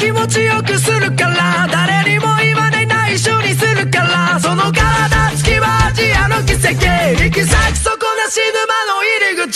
気持ちよくするから、誰にも言わない内緒にするから、その体つきはアジアの奇跡、行き先そこなし沼の入り口。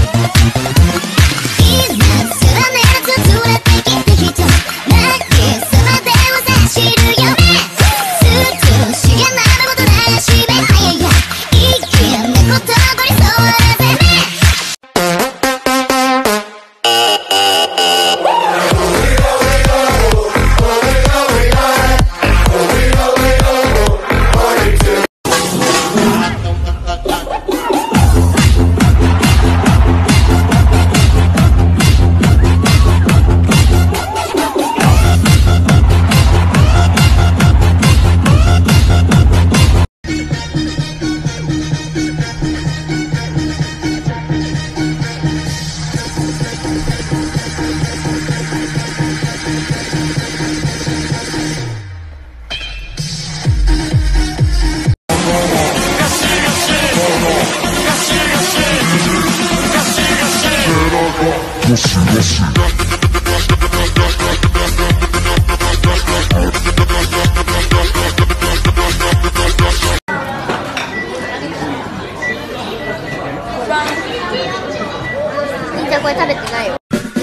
じゃあこれ食べてないよ。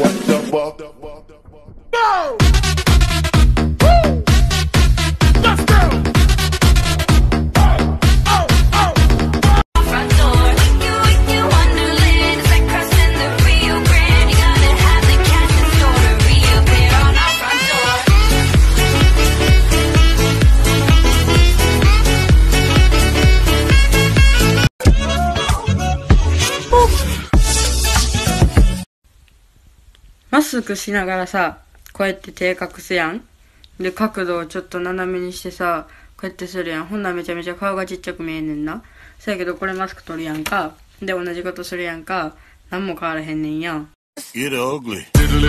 マスクしながらさ、こうやって手隠すやん。で、角度をちょっと斜めにしてさ、こうやってするやん。ほんならめちゃめちゃ顔がちっちゃく見えんねんな。そやけどこれマスク取るやんか。で、同じことするやんか。なんも変わらへんねんやん。 Get ugly.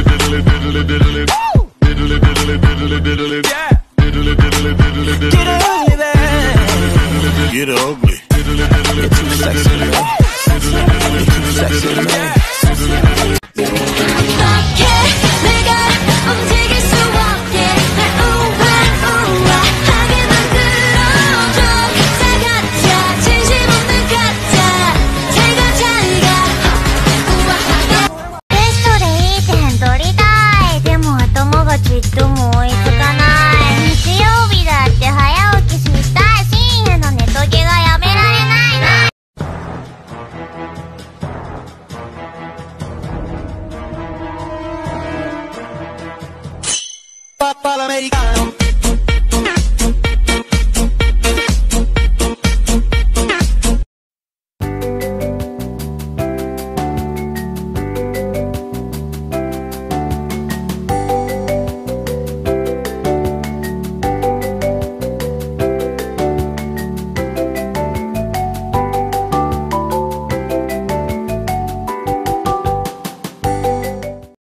Get ugly. You're too sexy to me. You're too sexy to me. Papa l'americano.